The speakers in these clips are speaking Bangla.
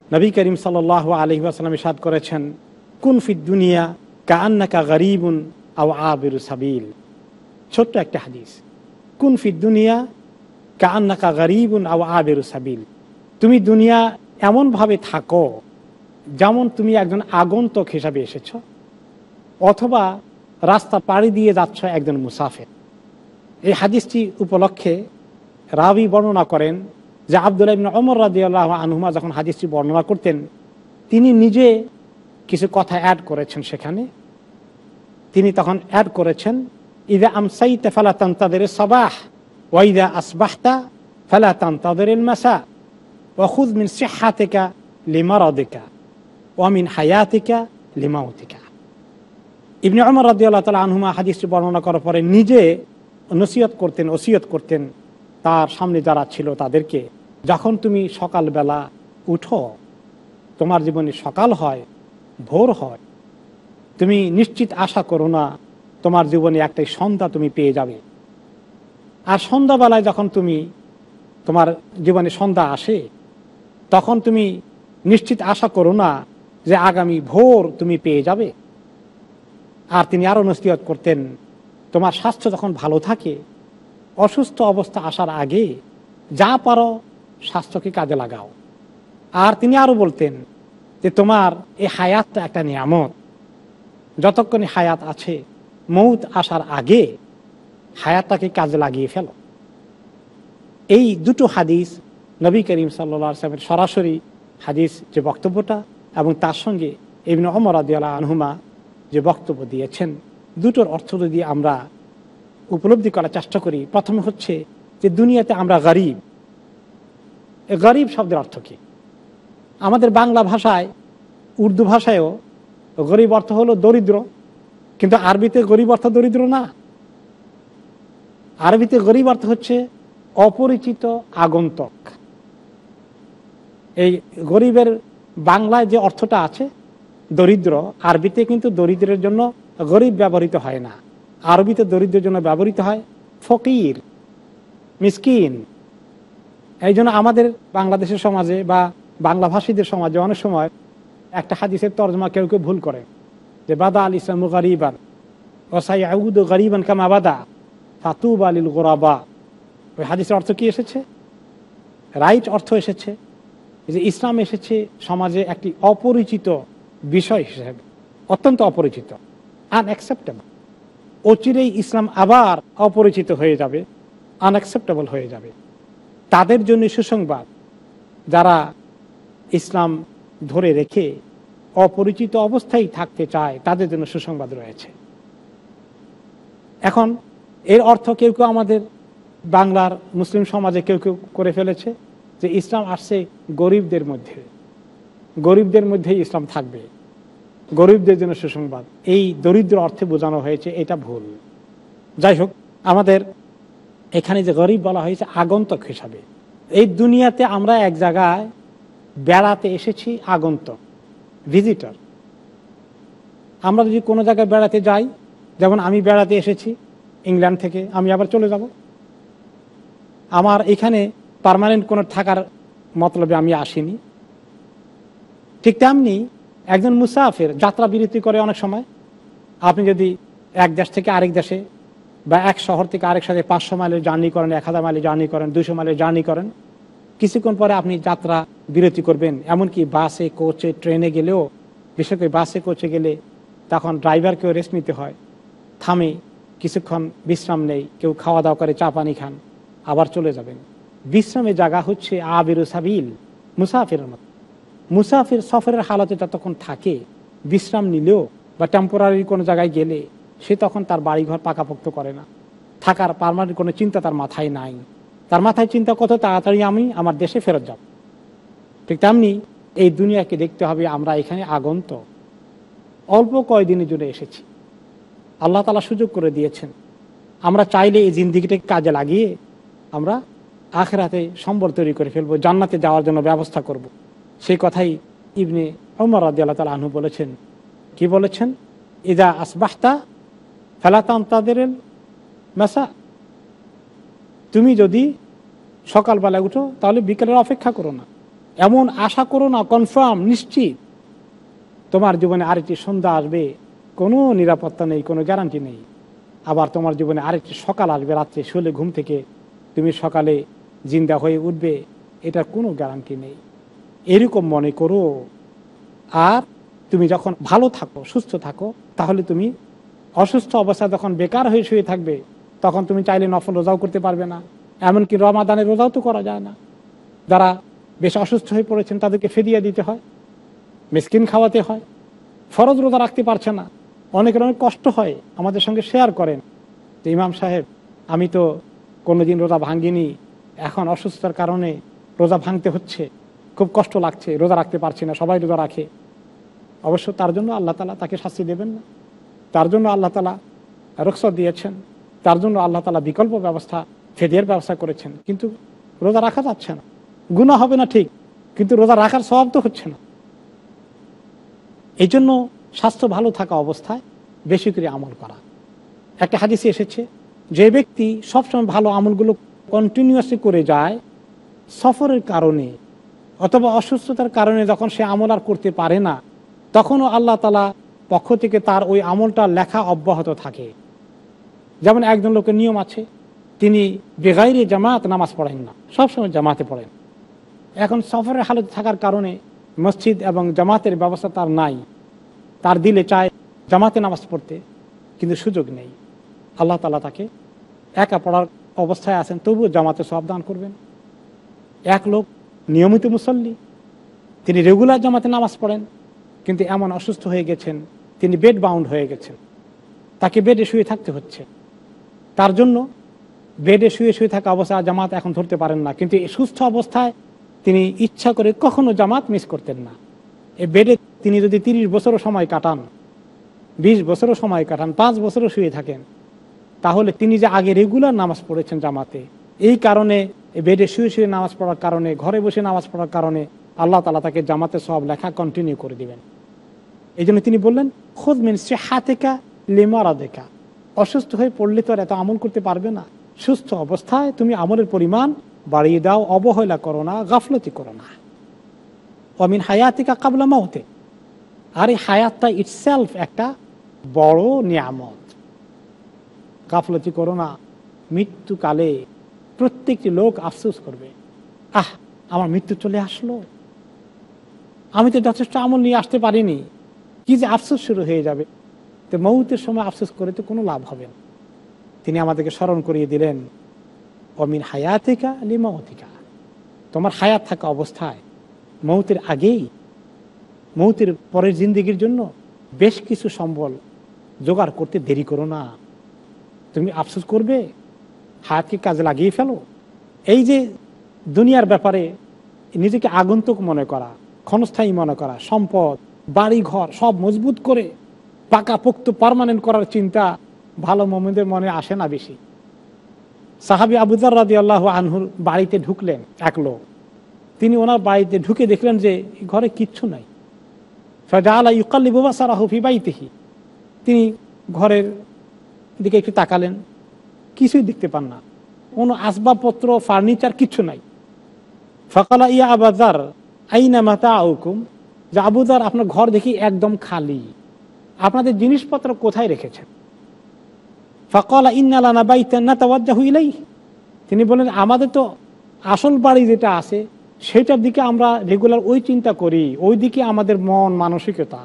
নবী করিম সাল্লাল্লাহু আলাইহি ওয়াসাল্লাম ইরশাদ করেছেন, কুন ফিদ দুনিয়া কাআন্নাকা গরীবুন আও আবিরু সাবিল। ছোট্ট একটা হাদিস, কুন ফিদ দুনিয়া কাআন্নাকা গরীবুন আও আবিরু সাবিল। তুমি দুনিয়া এমনভাবে থাকো যেমন তুমি একজন আগন্তুক হিসাবে এসেছ, অথবা রাস্তা পাড়ি দিয়ে যাচ্ছ একজন মুসাফির। এই হাদিসটি উপলক্ষে রাবি বর্ণনা করেন যে আব্দুল্লাহ ইবনে ওমর রাদিয়াল্লাহু আনহুমা যখন হাদিসটি বর্ণনা করতেন, তিনি নিজে কিছু কথা অ্যাড করেছেন সেখানে। তিনি তখন অ্যাড করেছেন, ইযা আমসাইতা ফালা তানতাযিরিস সাবাহ ওয়া ইযা আসবাহতা ফালা তানতাযিরিল মাসা ওয়া খুয মিন সিহহাতিকা লিমারাদিকা ওয়া মিন হায়াতিকা লিমাউতিকা। ইবনে ওমর রাদিয়াল্লাহু তাআলা আনহুমা হাদিসটি বর্ণনা করার পরে নিজে ওসিয়ত করতেন তার সামনে যারা ছিল তাদেরকে, যখন তুমি সকালবেলা উঠো, তোমার জীবনে সকাল হয়, ভোর হয়, তুমি নিশ্চিত আশা করো না তোমার জীবনে একটাই সন্ধ্যা তুমি পেয়ে যাবে। আর সন্ধ্যাবেলায় যখন তোমার জীবনে সন্ধ্যা আসে, তখন তুমি নিশ্চিত আশা করো না যে আগামী ভোর তুমি পেয়ে যাবে। আর তিনি আরও নসিহত করতেন, তোমার স্বাস্থ্য যখন ভালো থাকে, অসুস্থ অবস্থা আসার আগে যা পারো স্বাস্থ্যকে কাজে লাগাও। আর তিনি আরও বলতেন যে তোমার এই হায়াতটা একটা নিয়ামত, যতক্ষণে হায়াত আছে মৌত আসার আগে হায়াতটাকে কাজে লাগিয়ে ফেলো। এই দুটো হাদিস নবী করিম সাল্লাল্লাহু আলাইহি ওয়াসাল্লামের সরাসরি হাদিস যে বক্তব্যটা, এবং তার সঙ্গে ইবনে ওমর রাদিয়াল্লাহু আনহুমা যে বক্তব্য দিয়েছেন, দুটোর অর্থ যদি আমরা উপলব্ধি করার চেষ্টা করি, প্রথমে হচ্ছে যে দুনিয়াতে আমরা গরিব। গরিব শব্দের অর্থ কী? আমাদের বাংলা ভাষায়, উর্দু ভাষায়ও গরিব অর্থ হলো দরিদ্র, কিন্তু আরবিতে গরিব অর্থ দরিদ্র না। আরবিতে গরিব অর্থ হচ্ছে অপরিচিত আগন্তুক। এই গরিবের বাংলায় যে অর্থটা আছে দরিদ্র, আরবিতে কিন্তু দরিদ্রের জন্য গরিব ব্যবহৃত হয় না। আরবিতে দরিদ্রের জন্য ব্যবহৃত হয় ফকির, মিসকিন। এই জন্য আমাদের বাংলাদেশের সমাজে বা বাংলাভাষীদের সমাজে অনেক সময় একটা হাদিসের তর্জমা কেউ কেউ ভুল করে, যে বাদা আল ইসলামু গরিবান ওয়া সায়াউদু গরিবান কামা বাদা ফাতুবা লিল গুরাবা। ওই হাদিসের অর্থ কি এসেছে? রাইট অর্থ এসেছে যে ইসলাম এসেছে সমাজে একটি অপরিচিত বিষয় হিসেবে, অত্যন্ত অপরিচিত, আনঅ্যাকসেপ্টেবল। অচিরেই ইসলাম আবার অপরিচিত হয়ে যাবে, আনঅ্যাকসেপ্টেবল হয়ে যাবে। তাদের জন্য সুসংবাদ, যারা ইসলাম ধরে রেখে অপরিচিত অবস্থায় থাকতে চায়, তাদের জন্য সুসংবাদ রয়েছে। এখন এর অর্থ কেউ কেউ আমাদের বাংলার মুসলিম সমাজে কেউ কেউ করে ফেলেছে যে ইসলাম আসছে গরিবদের মধ্যে, গরিবদের মধ্যেই ইসলাম থাকবে, গরিবদের জন্য সুসংবাদ। এই দরিদ্র অর্থে বোঝানো হয়েছে, এটা ভুল। যাই হোক, আমাদের এখানে যে গরিব বলা হয়েছে আগন্তুক হিসাবে। এই দুনিয়াতে আমরা এক জায়গায় বেড়াতে এসেছি, আগন্তুক, ভিজিটর। আমরা যদি কোনো জায়গায় বেড়াতে যাই, যেমন আমি বেড়াতে এসেছি ইংল্যান্ড থেকে, আমি আবার চলে যাব, আমার এখানে পার্মানেন্ট কোনো থাকার মতলবে আমি আসিনি। ঠিক তেমনি একজন মুসাফির যাত্রা বিরতি করে অনেক সময়। আপনি যদি এক দেশ থেকে আরেক দেশে বা এক শহর থেকে আরেক শহরে 500 মাইলের জার্নি করেন, 1000 মাইলের জার্নি করেন, 200 মাইলের জার্নি করেন, কিছুক্ষণ পরে আপনি যাত্রা বিরতি করবেন। এমনকি বাসে, কোচে, ট্রেনে গেলেও, বিশেষ করে বাসে কোচে গেলে তখন ড্রাইভারকেও রেস্ট নিতে হয়, থামে কিছুক্ষণ বিশ্রাম নেই, কেউ খাওয়া দাওয়া করে, চা পানি খান, আবার চলে যাবেন। বিশ্রামের জায়গা হচ্ছে আবিরু সাবিল, মুসাফিরের মতো। মুসাফির সফরের হালতে যতক্ষণ থাকে, বিশ্রাম নিলেও বা টেম্পোরারি কোনো জায়গায় গেলে, সে তখন তার বাড়িঘর পাকাপোক্ত করে না, থাকার পার্মানেন্ট কোনো চিন্তা তার মাথায় নাই। তার মাথায় চিন্তা কত তাড়াতাড়ি আমি আমার দেশে ফেরত যাব। ঠিক তেমনি এই দুনিয়াকে দেখতে হবে আমরা এখানে আগন্তুক, অল্প কয়দিনের জন্য এসেছি। আল্লাহ তাআলা সুযোগ করে দিয়েছেন, আমরা চাইলে এই জিন্দেগিটাকে কাজে লাগিয়ে আমরা আখিরাতে সম্বল তৈরি করে ফেলবো, জান্নাতে যাওয়ার জন্য ব্যবস্থা করব। সেই কথাই ইবনে ওমর রাদিয়াল্লাহু তাআলা আনহু বলেছেন। কি বলেছেন? ইযা আসবাহতা ফালা তানতাযিরিল মাসা। তুমি যদি সকালবেলা উঠো তাহলে বিকেলের অপেক্ষা করো না। এমন আশা করো না কনফার্ম নিশ্চিত তোমার জীবনে আরেকটি সন্ধ্যা আসবে, কোনো নিরাপত্তা নেই, কোনো গ্যারান্টি নেই। আবার তোমার জীবনে আরেকটি সকাল আসবে, রাত্রে শুলে ঘুম থেকে তুমি সকালে জিন্দা হয়ে উঠবে, এটার কোনো গ্যারান্টি নেই। এরকম মনে করো। আর তুমি যখন ভালো থাকো, সুস্থ থাকো, তাহলে তুমি অসুস্থ অবস্থায় যখন বেকার হয়ে শুয়ে থাকবে, তখন তুমি চাইলে নফল রোজাও করতে পারবে না। এমনকি রমাদানের রোজাও তো করা যায় না। যারা বেশ অসুস্থ হয়ে পড়েছেন তাদেরকে ফিদিয়া দিতে হয়, মিসকিন খাওয়াতে হয়, ফরজ রোজা রাখতে পারছে না। অনেকের অনেক কষ্ট হয়, আমাদের সঙ্গে শেয়ার করেন যে ইমাম সাহেব আমি তো কোনোদিন রোজা ভাঙ্গিনি, এখন অসুস্থতার কারণে রোজা ভাঙতে হচ্ছে, খুব কষ্ট লাগছে, রোজা রাখতে পারছি না। সবাই রোজা রাখে। অবশ্য তার জন্য আল্লাহ তাআলা তাকে শাস্তি দেবেন না, তার জন্য আল্লাহ তাআলা রুখসত দিয়েছেন, তার জন্য আল্লাহ তাআলা বিকল্প ব্যবস্থা, ফিদিয়ার ব্যবস্থা করেছেন। কিন্তু রোজা রাখা যাচ্ছে না, গুনাহ হবে না ঠিক, কিন্তু রোজা রাখার সওয়াব তো হচ্ছে না। এই জন্য স্বাস্থ্য ভালো থাকা অবস্থায় বেশি করে আমল করা। একটা হাদিসে এসেছে, যে ব্যক্তি সবসময় ভালো আমলগুলো কন্টিনিউয়াসলি করে যায়, সফরের কারণে অথবা অসুস্থতার কারণে যখন সে আমল আর করতে পারে না, তখনও আল্লাহ তাআলা পক্ষ থেকে তার ওই আমলটা লেখা অব্যাহত থাকে। যেমন একজন লোকের নিয়ম আছে, তিনি বেগাইরে জামাত নামাজ পড়েন না, সবসময় জামাতে পড়েন। এখন সফরের হালত থাকার কারণে মসজিদ এবং জামাতের ব্যবস্থা তার নাই, তার দিলে চায় জামাতে নামাজ পড়তে, কিন্তু সুযোগ নেই। আল্লাহ তাআলা তাকে একা পড়ার অবস্থায় আছেন, তবুও জামাতে সওয়াব দান করবেন। এক লোক নিয়মিত মুসল্লি, তিনি রেগুলার জামাতে নামাজ পড়েন, কিন্তু এমন অসুস্থ হয়ে গেছেন, তিনি বেড বাউন্ড হয়ে গেছেন, তাকে বেডে শুয়ে থাকতে হচ্ছে। তার জন্য বেডে শুয়ে শুয়ে থাকা অবস্থায় জামাত এখন ধরতে পারেন না, কিন্তু এই সুস্থ অবস্থায় তিনি ইচ্ছা করে কখনো জামাত মিস করতেন না। এই বেডে তিনি যদি 30 বছরও সময় কাটান, 20 বছরও সময় কাটান, 5 বছরও শুয়ে থাকেন, তাহলে তিনি যে আগে রেগুলার নামাজ পড়েছেন জামাতে, এই কারণে বেডে শুয়ে শুয়ে নামাজ পড়ার কারণে, ঘরে বসে নামাজ পড়ার কারণে আল্লাহ তাআলা তাকে জামাতে সওয়াব লেখা কন্টিনিউ করে দিবেন। এই জন্য তিনি বললেন, খুদ মিন সিহাতিকা লিমারাদিকা, অসুস্থ হয়ে পড়লে তো আর এত আমল করতে পারবে না, সুস্থ অবস্থায় তুমি আমলের পরিমাণ বাড়িয়ে দাও, অবহেলা করো না, গাফলতি করো না। ওমিন হায়াতিকা কাবলা মাউতে, আর এই হায়াতটা ইটসেলফ একটা বড় নিয়ামত, গাফলতি করো না। মৃত্যুকালে প্রত্যেকটি লোক আফসোস করবে, আহ আমার মৃত্যু চলে আসলো, আমি তো যথেষ্ট আমল নিয়ে আসতে পারিনি, কি যে আফসোস শুরু হয়ে যাবে। তো মৌতের সময় আফসোস করে তো কোনো লাভ হবে না। তিনি আমাদেরকে স্মরণ করিয়ে দিলেন, অমিন হায়াতিকা লিমাউতিকা, তোমার হায়াত থাকা অবস্থায় মৌতের আগেই, মৌতের পরের জিন্দেগির জন্য বেশ কিছু সম্বল জোগাড় করতে দেরি করো না। তুমি আফসোস করবে, হায়াতকে কাজে লাগিয়ে ফেলো। এই যে দুনিয়ার ব্যাপারে নিজেকে আগন্তুক মনে করা, ক্ষণস্থায়ী মনে করা, সম্পদ, বাড়ি ঘর সব মজবুত করে পাকাপোক্ত পার্মানেন্ট করার চিন্তা ভালো মুমিনদের মনে আসে না বেশি। সাহাবী আবু যর রাদিয়াল্লাহু আনহুর বাড়িতে ঢুকলেন এক লোক, তিনি ওনার বাড়িতে ঢুকে দেখলেন যে ঘরে কিচ্ছু নাই। ফাজাআলা ইউকাল্লিবু বাসারাহু ফি বাইতিহি, তিনি ঘরের দিকে একটু তাকালেন, কিছুই দেখতে পান না, কোনো আসবাবপত্র, ফার্নিচার কিচ্ছু নাই। ফাকালা ইয়া আবু যর আইনা মাতাউকুম, যে আবু যর আপনার ঘর দেখি একদম খালি, আপনাদের জিনিসপত্র কোথায় রেখেছেন? ফাকালা ইন্না লানা বাইতান নাতাওয়াজ্জাহু ইলাইহি, তিনি বলেন আমাদের তো আসল বাড়ি যেটা আছে সেটার দিকে আমরা রেগুলার ওই চিন্তা করি, ওই দিকে আমাদের মন মানসিকতা,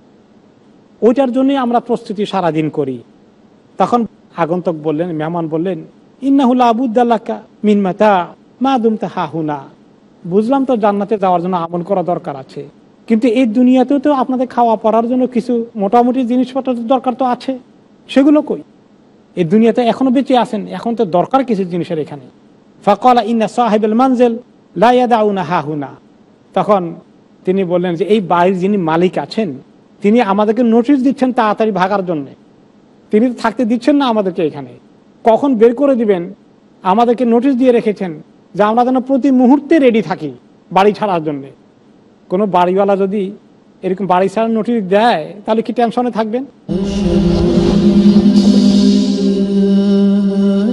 ওইটার জন্যই আমরা প্রস্তুতি সারাদিন করি। তখন আগন্তক বললেন, মেহমান বললেন, ইন্নাহু লা বুদ্দা লাকা মিন মাতা মা দুমতা হাহুনা, বুঝলাম তো জান্নাতে যাওয়ার জন্য আমল করা দরকার আছে, কিন্তু এই দুনিয়াতেও তো আপনাদের খাওয়া পড়ার জন্য কিছু মোটামুটি জিনিসপত্র দরকার তো আছে, সেগুলো কই? এই দুনিয়াতে এখনো বেঁচে আছেন, এখন তো দরকার কিছু জিনিসের এখানে। ফাকালা ইন্না সাহিবুল মানজিল লা ইয়াদাউনা হাহুনা, তখন তিনি বললেন যে এই বাড়ির যিনি মালিক আছেন তিনি আমাদেরকে নোটিশ দিচ্ছেন তাড়াতাড়ি ভাগার জন্য, তিনি থাকতে দিচ্ছেন না আমাদেরকে এখানে, কখন বের করে দিবেন আমাদেরকে নোটিশ দিয়ে রেখেছেন যে আমরা যেন প্রতি মুহূর্তে রেডি থাকি বাড়ি ছাড়ার জন্য। কোনো বাড়িওয়ালা যদি এরকম বাড়ি ছাড়ার নোটিশ দেয় তাহলে কি টেনশনে থাকবেন?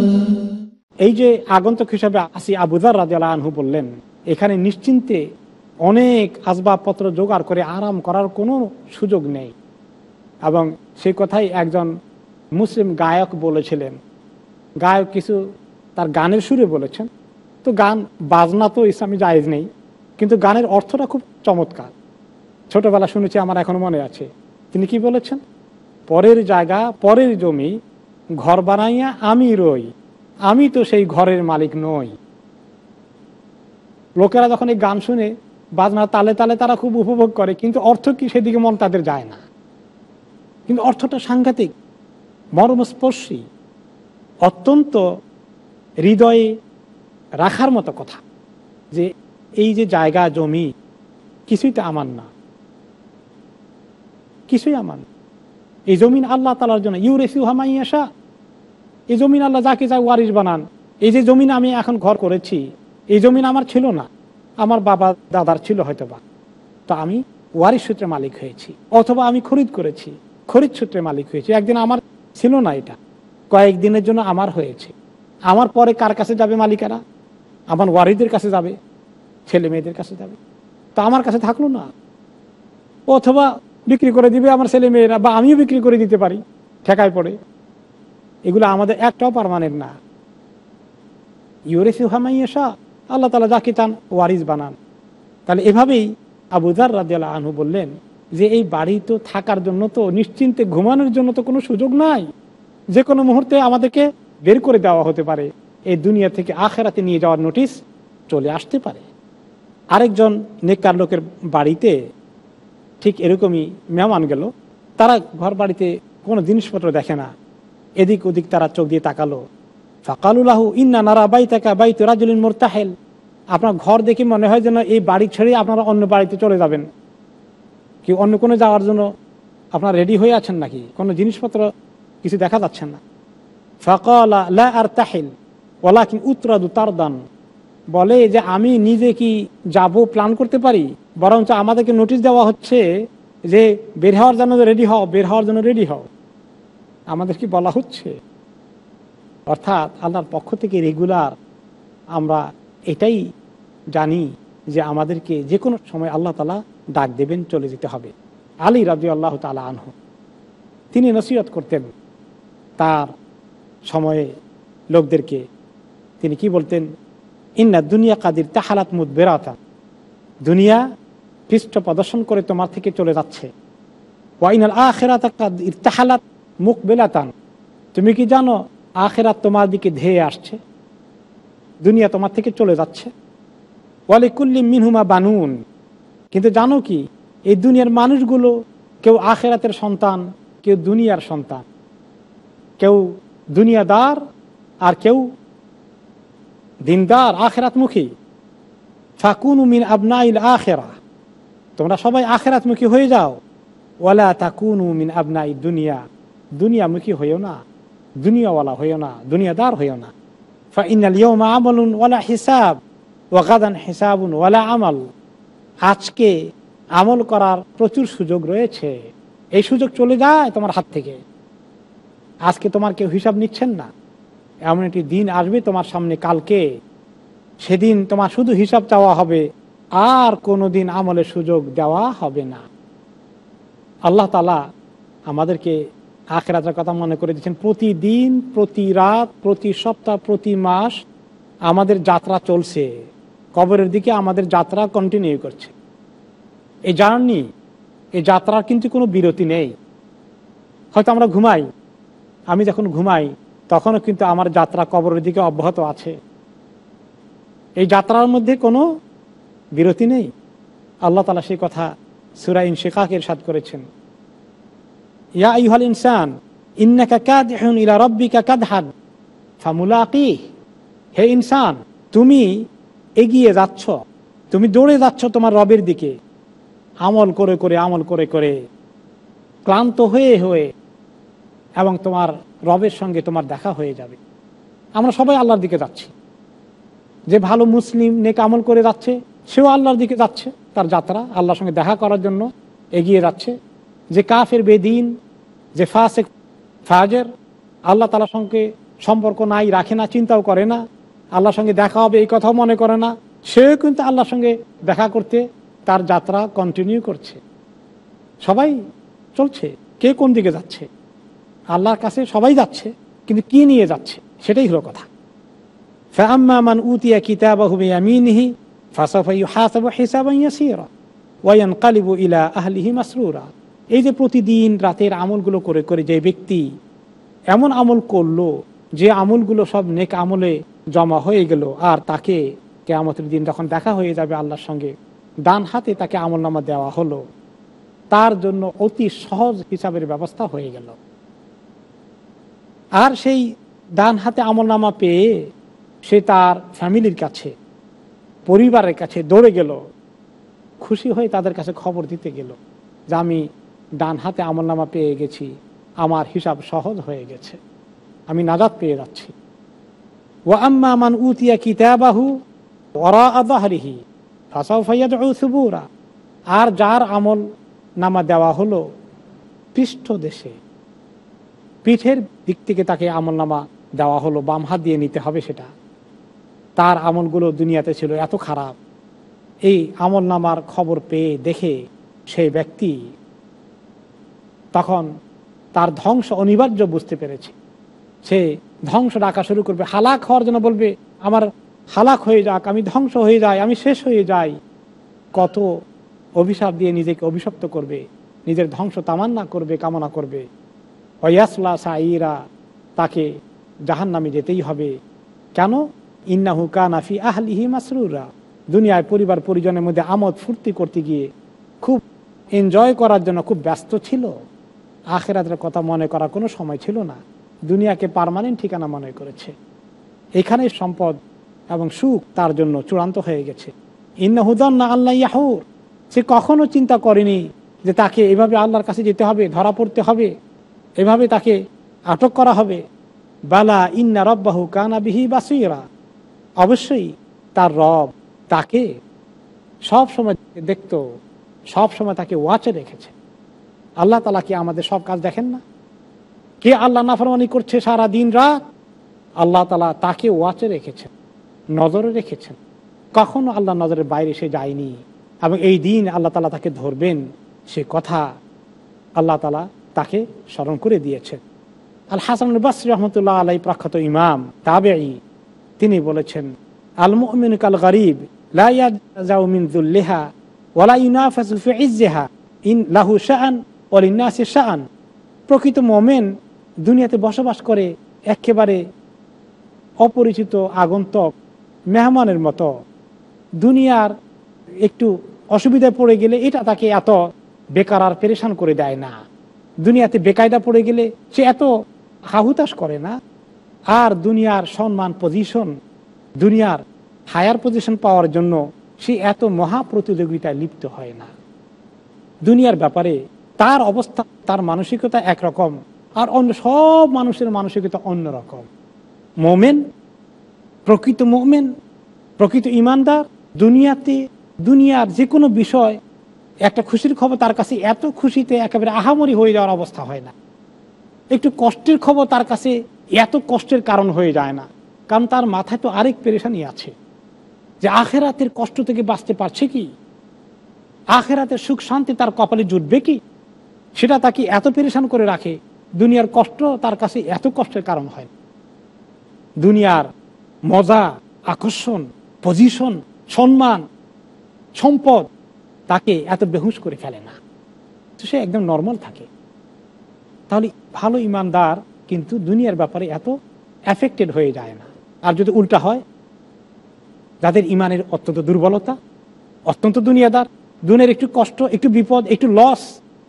এই যে আগন্তক হিসাবে আসি আবু যর রাদিয়াল্লাহু আনহু বললেন, এখানে নিশ্চিন্তে অনেক আসবাবপত্র জোগাড় করে আরাম করার কোনো সুযোগ নেই। এবং সেই কথাই একজন মুসলিম গায়ক বলেছিলেন। গায়ক কিছু তার গানের সুরে বলেছেন। তো গান বাজনা তো ইসলামে জায়েজ নেই, কিন্তু গানের অর্থটা খুব চমৎকার। ছোটবেলা শুনেছি, আমার এখনো মনে আছে। তিনি কি বলেছেন? পরের জায়গা, পরের জমি, ঘর বানাইয়া আমি রই, আমি তো সেই ঘরের মালিক নই। লোকেরা যখন এই গান শুনে বাজনা তালে তালে তারা খুব উপভোগ করে, কিন্তু অর্থ কি সেদিকে মন তাদের যায় না। কিন্তু অর্থটা সাংঘাতিক, মর্মস্পর্শী, অত্যন্ত হৃদয়ে রাখার মতো কথা, যে এই যে জায়গা জমি কিছুই তো আমার না, কিছুই আমার না। এই জমিন আল্লাহ তাআলার জন্য, ইউরিসুহা মান ইয়াশা। এই জমিন আল্লাহ যাকে চায় ওয়ারিশ বানান। এই যে জমিন আমি এখন ঘর করেছি, এই জমিন আমার ছিল না, আমার বাবা দাদার ছিল হয়তো বা, তো আমি ওয়ারিশ সূত্রে মালিক হয়েছি, অথবা আমি খরিদ করেছি, খরিদ সূত্রে মালিক হয়েছি। একদিন আমার ছিল না, এটা কয়েকদিনের জন্য আমার হয়েছে। আমার পরে কার কাছে যাবে মালিকারা? আমার ওয়ারিদের কাছে যাবে, ছেলে মেয়েদের কাছে যাবে, তো আমার কাছে থাকলো না। অথবা বিক্রি করে দিবে আমার ছেলে মেয়েরা, বা আমিও বিক্রি করে দিতে পারি ঠেকায় পড়ে। এগুলো আমাদের একটাও পার্মানেন্ট না। ইউরিসুহা মান ইয়াশা, আল্লাহ তাআলা যাকে চান ওয়ারিস বানান। তাহলে এভাবেই আবু যার রাদিয়াল্লাহু আনহু বললেন যে এই বাড়ি তো থাকার জন্য, তো নিশ্চিন্তে ঘুমানোর জন্য তো কোনো সুযোগ নাই। যে কোনো মুহূর্তে আমাদেরকে বের করে দেওয়া হতে পারে, এই দুনিয়া থেকে আখিরাতে নিয়ে যাওয়ার নোটিশ চলে আসতে পারে। আরেকজন নেককার লোকের বাড়িতে ঠিক এরকমই মেহমান গেল। তারা ঘর বাড়িতে কোনো জিনিসপত্র দেখে না, এদিক ওদিক তারা চোখ দিয়ে তাকালো। ফাকালু লাহু ইন্না নারা বাইতাকা বাইতু রাজুলিন মুরতাহিল। আপনার ঘর দেখে মনে হয় যেন এই বাড়ি ছেড়ে আপনারা অন্য বাড়িতে চলে যাবেন। কি অন্য কোনো যাওয়ার জন্য আপনারা রেডি হয়ে আছেন নাকি? কোনো জিনিসপত্র কিছু দেখা যাচ্ছে না। ফাকালা লা আরতাহিল ওয়ালাকিন উতরাদু তারদান। বলে যে আমি নিজে কি যাব প্ল্যান করতে পারি, বরঞ্চ আমাদেরকে নোটিশ দেওয়া হচ্ছে যে বের হওয়ার জন্য রেডি হও, বের হওয়ার জন্য রেডি হও। আমাদের কি বলা হচ্ছে? অর্থাৎ আল্লাহর পক্ষ থেকে রেগুলার আমরা এটাই জানি যে আমাদেরকে যে কোনো সময় আল্লাহ তাআলা ডাক দেবেন, চলে যেতে হবে। আলী রাদিয়াল্লাহু তাআলা আনহু তিনি নসিহত করতেন তার সময়ে লোকদেরকে। তিনি কি বলতেন? ইন্না দুনিয়া কাদির তাহালাত মুদবিরাতা। দুনিয়া পৃষ্ঠ প্রদর্শন করে তোমার থেকে চলে যাচ্ছে। ওয়া ইনাল আখিরাতা কাদ ইরতাহালাত মুকবিলাতান। তুমি কি জানো আখিরাত তোমার দিকে ধেয়ে আসছে, দুনিয়া তোমার থেকে চলে যাচ্ছে। ওয়া লিকুল্লি মিনহুমা বানুন। কিন্তু জানো কি, এই দুনিয়ার মানুষগুলো কেউ আখিরাতের সন্তান, কেউ দুনিয়ার সন্তান, কেউ দুনিয়াদার আর কেউ দিনদার, আখিরাতমুখী। ফাকুনু মিন আবনাইল আখিরা। তোমরা সবাই আখিরাতমুখী হয়ে যাও। ওয়ালা তাকুনু মিন আবনাই দুনিয়া। দুনিয়ামুখী হইও না, দুনিয়াওয়ালা হইও না, দুনিয়াদার হইও না। ফা ইন্নাল ইয়াওমা আমালুন ওয়ালা হিসাব ওয়া গাদান হিসাবুন ওয়ালা আমাল। আজকে আমল করার প্রচুর সুযোগ রয়েছে, এই সুযোগ চলে যায় তোমার হাত থেকে। আজকে তোমার কেউ হিসাব নিচ্ছেন না, এমন একটি দিন আসবে তোমার সামনে কালকে, সেদিন তোমার শুধু হিসাব চাওয়া হবে, আর কোনো দিন আমলের সুযোগ দেওয়া হবে না। আল্লাহ তাআলা আমাদেরকে আখিরাতের কথা মনে করে দিচ্ছেন। প্রতিদিন, প্রতি রাত, প্রতি সপ্তাহ, প্রতি মাস আমাদের যাত্রা চলছে, কবরের দিকে আমাদের যাত্রা কন্টিনিউ করছে। এই জার্নি, এই যাত্রার কিন্তু কোনো বিরতি নেই। হয়তো আমরা ঘুমাই, আমি যখন ঘুমাই তখনও কিন্তু আমার যাত্রা কবরের দিকে অব্যাহত আছে। এই যাত্রার মধ্যে কোনো বিরতি নেই। আল্লাহ তাআলা সেই কথা সূরা ইনশিকাকে ইরশাদ করেছেন, ইয়া আইয়ুহাল ইনসান ইন্নাকা কাদিহুন ইলা রাব্বিকা কাদহান ফামুলাকিহ। হে ইনসান, তুমি এগিয়ে যাচ্ছ, তুমি দৌড়ে যাচ্ছ তোমার রবের দিকে, আমল করে করে, আমল করে করে ক্লান্ত হয়ে হয়ে, এবং তোমার রবের সঙ্গে তোমার দেখা হয়ে যাবে। আমরা সবাই আল্লাহর দিকে যাচ্ছি। যে ভালো মুসলিম নেক আমল করে যাচ্ছে, সেও আল্লাহর দিকে যাচ্ছে, তার যাত্রা আল্লাহর সঙ্গে দেখা করার জন্য এগিয়ে যাচ্ছে। যে কাফের বেদিন, যে ফাসিক ফাজের, আল্লাহ তাআলার সঙ্গে সম্পর্ক নাই, রাখে না, চিন্তাও করে না, আল্লাহর সঙ্গে দেখা হবে এই কথাও মনে করে না, সেও কিন্তু আল্লাহর সঙ্গে দেখা করতে তার যাত্রা কন্টিনিউ করছে, সবাই চলছে, কে কোন দিকে যাচ্ছে, আল্লাহর কাছে সবাই যাচ্ছে, কিন্তু কি নিয়ে যাচ্ছে সেটাই হলো কথা। ফাআম্মা মান উতিয়া কিতাবাহু বিয়ামিনিহি ফাসাফা ইউহাসাবু হিসাবান ইয়াসীরা ওয়া ইয়ানকালিবু ইলা আহলিহি মাসরুরা। এই যে প্রতিদিন রাতের আমলগুলো করে করে যে ব্যক্তি এমন আমল করলো যে আমলগুলো সব নেক আমলে জমা হয়ে গেল, আর তাকে কিয়ামতের দিন যখন দেখা হয়ে যাবে আল্লাহর সঙ্গে, ডান হাতে তাকে আমলনামা দেওয়া হলো, তার জন্য অতি সহজ হিসাবের ব্যবস্থা হয়ে গেল। আর সেই ডান হাতে আমলনামা পেয়ে সে তার ফ্যামিলির কাছে, পরিবারের কাছে দৌড়ে গেল, খুশি হয়ে তাদের কাছে খবর দিতে গেল যে আমি ডান হাতে আমলনামা পেয়ে গেছি, আমার হিসাব সহজ হয়ে গেছে, আমি নাজাত পেয়ে যাচ্ছি। ওয়া আম্মা মান উতিয়া কিতাবাহু ওয়ারাআ যাহরিহি ফাসাউফা ইয়াদউ সুবুরা। আর যার আমল নামা দেওয়া হলো পৃষ্ঠ দেশে, পিঠের দিক থেকে তাকে আমল নামা দেওয়া হলো, বাম হাত দিয়ে নিতে হবে সেটা, তার আমলগুলো দুনিয়াতে ছিল এত খারাপ। এই আমল নামার খবর পেয়ে দেখে সেই ব্যক্তি তখন তার ধ্বংস অনিবার্য বুঝতে পেরেছে। সে ধ্বংস ডাকা শুরু করবে, হালাক হওয়ার জন্য বলবে আমার হালাক হয়ে যাক, আমি ধ্বংস হয়ে যাই, আমি শেষ হয়ে যাই। কত অভিশাপ দিয়ে নিজেকে অভিশপ্ত করবে, নিজের ধ্বংস তামান্না করবে, কামনা করবে। ওয়াসলা সাইরা, তাকে জাহান্নামে যেতেই হবে। কেন? ইন্নাহু কানা ফি আহলিহি মাসরুরা। দুনিয়ায় পরিবার পরিজনের মধ্যে আমোদ ফুর্তি করতে গিয়ে, খুব এনজয় করার জন্য খুব ব্যস্ত ছিল, আখিরাতের কথা মনে করার কোনো সময় ছিল না, দুনিয়াকে পার্মানেন্ট ঠিকানা মনে করেছে। এখানে সম্পদ এবং সুখ তার জন্য চূড়ান্ত হয়ে গেছে। ইন্নাহু যান্না আল্লা ইয়াহুর, সে কখনো চিন্তা করেনি যে তাকে এভাবে আল্লাহর কাছে যেতে হবে, ধরা পড়তে হবে, এভাবে তাকে আটক করা হবে। বালা ইন্না রাব্বাহু কানা বিহি বাসীরা, অবশ্যই তার রব তাকে সব সময় দেখত, সব সময় তাকে ওয়াচে রেখেছে। আল্লাহ তাআলা কি আমাদের সব কাজ দেখেন না? কে আল্লাহ নাফরমানি করছে সারা দিন রাত, আল্লাহ তাআলা তাকে ওয়াচে রেখেছেন, নজরে রেখেছেন, কখনো আল্লাহ নজরের বাইরে সে যায়নি। এবং এই দিন আল্লাহ তাআলা তাকে ধরবেন, সে কথা আল্লাহ তাআলা তাকে স্মরণ করে দিয়েছেন। আল হাসান আল বসরি রাহমাতুল্লাহ আলাইহি, প্রখ্যাত ইমাম তাবেঈ, তিনি বলেছেন আল মুমিনু কাল গরীব লা ইয়াজাউ মিন যুল্লিহা ওয়ালা ইউনাফাসু ফি ইজ্জিহা ইন লাহু শাআন ওয়া লিন-নাসি শাআন। প্রকৃত মুমিন দুনিয়াতে বসবাস করে একেবারে অপরিচিত আগন্তুক মেহমানের মতো, দুনিয়ার একটু অসুবিধায় পড়ে গেলে এটা তাকে এত বেকার আর পেরেশান করে দেয় না, দুনিয়াতে বেকায়দা পড়ে গেলে সে এত হাহুতাশ করে না, আর দুনিয়ার সম্মান পজিশন, দুনিয়ার হায়ার পজিশন পাওয়ার জন্য সে এত মহা প্রতিযোগিতায় লিপ্ত হয় না। দুনিয়ার ব্যাপারে তার অবস্থা, তার মানসিকতা একরকম, আর অন্য সব মানুষের মানসিকতা অন্যরকম। মোমেন, প্রকৃত মোমেন, প্রকৃত ইমানদার দুনিয়াতে দুনিয়ার যে কোনো বিষয়, একটা খুশির খবর তার কাছে এত খুশিতে একেবারে আহামরি হয়ে যাওয়ার অবস্থা হয় না, একটু কষ্টের খবর তার কাছে এত কষ্টের কারণ হয়ে যায় না, কারণ তার মাথায় তো আরেক পেরেশানি আছে যে আখেরাতের কষ্ট থেকে বাঁচতে পারছে কি, আখেরাতের সুখ শান্তি তার কপালে জুটবে কি, সেটা তাকে এত পেরেশান করে রাখে। দুনিয়ার কষ্ট তার কাছে এত কষ্টের কারণ হয়। দুনিয়ার মজা, আকর্ষণ, পজিশন, সম্মান, সম্পদ তাকে এত বেহুশ করে ফেলে না, তো সে একদম নর্মাল থাকে। তাহলে ভালো ইমানদার কিন্তু দুনিয়ার ব্যাপারে এত এফেক্টেড হয়ে যায় না। আর যদি উল্টা হয়, যাদের ইমানের অত্যন্ত দুর্বলতা, অত্যন্ত দুনিয়াদার, দুনিয়ার একটু কষ্ট, একটু বিপদ, একটু লস,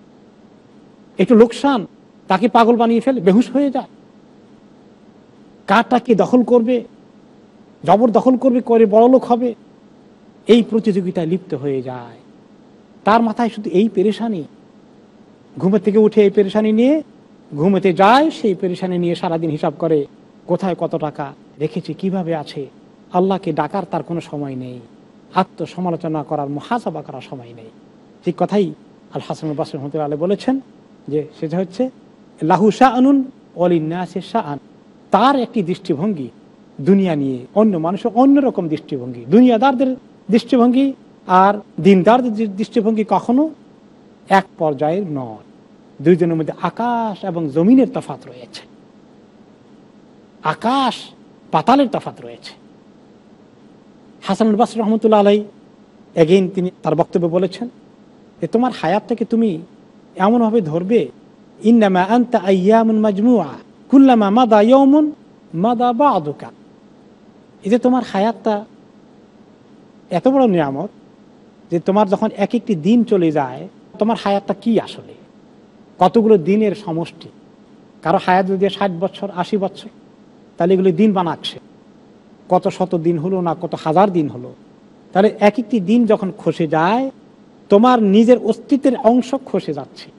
একটু লোকসান তাকে পাগল বানিয়ে ফেলে, বেহুশ হয়ে যায়। কারটা কে দখল করবে, জবরদখল করবে, করে বড়লোক হবে, এই প্রতিযোগিতায় লিপ্ত হয়ে যায়। তার মাথায় শুধু এই পেরেশানি, ঘুমের থেকে উঠে এই পেরেশানি নিয়ে ঘুমেতে যায়, সেই পেরেশানি নিয়ে সারাদিন হিসাব করে কোথায় কত টাকা রেখেছে, কিভাবে আছে। আল্লাহকে ডাকার তার কোনো সময় নেই, আত্মসমালোচনা করার, মুহাসাবা করার সময় নেই। ঠিক কথাই আল হাসান আল বসরি রাহমাতুল্লাহ আলাইহি বলেছেন যে সেটা হচ্ছে লাহু শাআনুন ওয়া লিন-নাসি শাআন, তার একটি দৃষ্টিভঙ্গি দুনিয়া নিয়ে, অন্য মানুষের অন্যরকম দৃষ্টিভঙ্গি, দুনিয়াদারদের দৃষ্টিভঙ্গি আর দিনদার দৃষ্টিভঙ্গি কখনো এক পর্যায়ের নয়। দুইজনের মধ্যে আকাশ এবং জমিনের তফাৎ রয়েছে, আকাশ পাতালের তফাৎ রয়েছে। হাসান বসরি রহমতুল্লাহ আলাইহি এগেইন তিনি তার বক্তব্যে বলেছেন যে তোমার হায়াতটাকে তুমি এমনভাবে ধরবে, ইন্নামা আনতা আইয়ামুন মাজমুআ কুল্লামা মাদা ইয়াউমুন মাদা বা'দুকা। এই যে তোমার হায়াতটা এত বড় নিয়ামত যে তোমার যখন এক একটি দিন চলে যায়, তোমার হায়াতটা কি আসলে কতগুলো দিনের সমষ্টি। কারো হায়াত যদি 60 বছর 80 বছর, তাহলে এগুলো দিন বানাচ্ছে, কত শত দিন হলো না কত হাজার দিন হলো। তাহলে এক একটি দিন যখন খসে যায়, তোমার নিজের অস্তিত্বের অংশ খসে যাচ্ছে,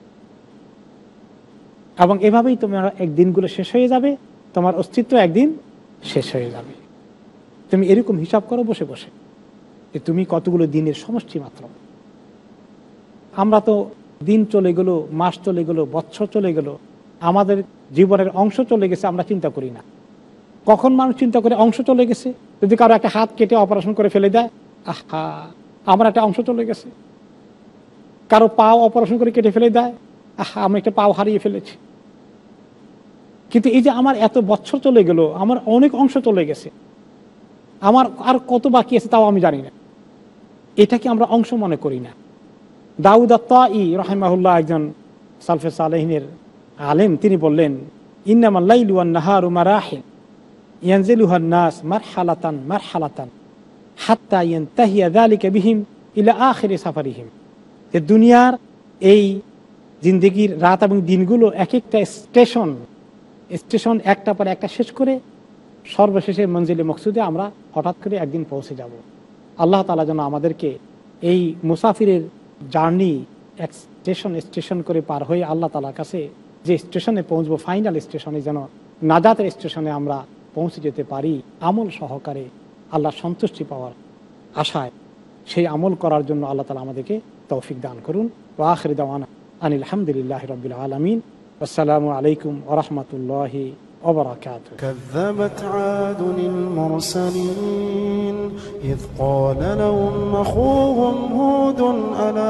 এবং এভাবেই তোমার এক দিনগুলো শেষ হয়ে যাবে, তোমার অস্তিত্ব একদিন শেষ হয়ে যাবে। তুমি এরকম হিসাব করো বসে বসে যে তুমি কতগুলো দিনের সমষ্টি মাত্র। আমরা তো দিন চলে গেল, মাস চলে গেল, বছর চলে গেল, আমাদের জীবনের অংশ চলে গেছে, আমরা চিন্তা করি না। কখন মানুষ চিন্তা করে অংশ চলে গেছে? যদি কারো একটা হাত কেটে অপারেশন করে ফেলে দেয়, আহা আমার একটা অংশ চলে গেছে। কারো পাও অপারেশন করে কেটে ফেলে দেয়, আহা আমি একটা পাও হারিয়ে ফেলেছি। কিন্তু এই যে আমার এত বছর চলে গেল, আমার অনেক অংশ চলে গেছে, আমার আর কত বাকি আছে তাও আমি জানি না, এটা কি আমরা অংশ মনে করি না? দাউদ আত-তাই রাহিমাহুল্লাহ একজন সালফে সালেহিনের আলেম, তিনি বললেন ইন্নামাল লাইলু ওয়ান নাহারু মারাহিল ইয়ানজিলুহান নাস মারহালাতান মারহালাতান হাত্তা ইয়ানতাহিয়া যালিকা বিহিম ইলা আখিরি সাফারিহিম। যে দুনিয়ার এই জিন্দেগির রাত এবং দিনগুলো এক একটা স্টেশন, স্টেশন একটা পর একটা শেষ করে সর্বশেষে মঞ্জিলে মকসুদে আমরা হঠাৎ করে একদিন পৌঁছে যাব। আল্লাহ তাআলা যেন আমাদেরকে এই মুসাফিরের জার্নি এক স্টেশন স্টেশন করে পার হয়ে আল্লাহ তাআলার কাছে যে স্টেশনে পৌঁছবো, ফাইনাল স্টেশনে, যেন নাজাতের স্টেশনে আমরা পৌঁছে যেতে পারি আমল সহকারে, আল্লাহ সন্তুষ্টি পাওয়ার আশায়। সেই আমল করার জন্য আল্লাহ তাআলা আমাদেরকে তৌফিক দান করুন। ওয়া আখিরু দাওয়ানা আনিল হামদুলিল্লাহি রাব্বিল আলামিন। আসসালামু আলাইকুম ওয়া রাহমাতুল্লাহি ওয়া বারাকাতুহু। كذبت عاد المرسلين إذ قال لهم أخوهم هود ألا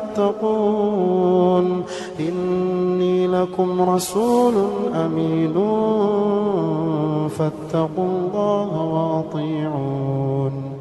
تتقون إني لكم رسول أمين فاتقوا الله وأطيعون